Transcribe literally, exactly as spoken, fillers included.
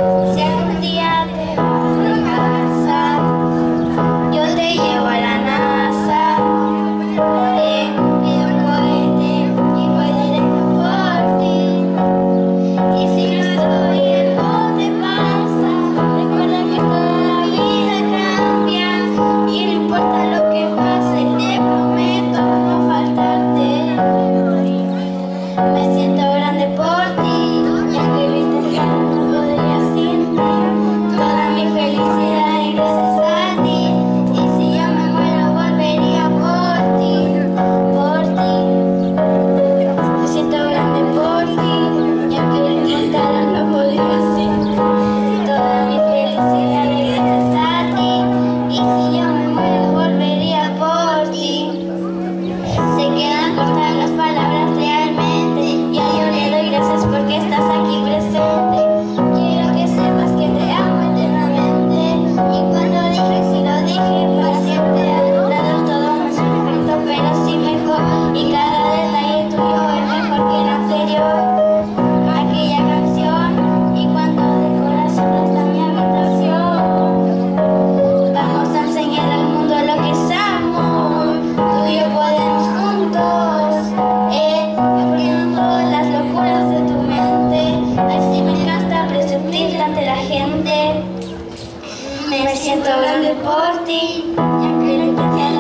Si algún día te vas de casa, yo te llevo a la NASA. Te pido un cohete y voy directo por ti. Y si no estoy, algo te pasa. Recuerda que toda la vida cambia y no importa lo que pase, te prometo no faltarte. Me siento grande por ti, ya que viste que no podría sin ti. Toda mi felicidad y gracias a ti. Y si yo me muero volvería por ti, por ti. Me siento grande por ti, ya que lo intentara no podría sin ti. Toda mi felicidad y gracias a ti. Y si yo me muero volvería por ti. Se quedan cortas las palabras realmente, y a yo le doy gracias porque estás aquí presente. Quiero que sepas que te amo eternamente, y cuando dije sí lo dije para siempre. A tu lado todo no es perfecto, pero sí mejor, y cada detalle tuyo es mejor que el anterior. Aquella canción, y cuando de corazón está mi habitación. Vamos a enseñar al mundo lo que somos, tú y yo podemos juntos, eh, abriendo todas las locuras de tu mente. Así me encanta presentirte ante la gente. Me siento grande por ti, y aunque lo intenté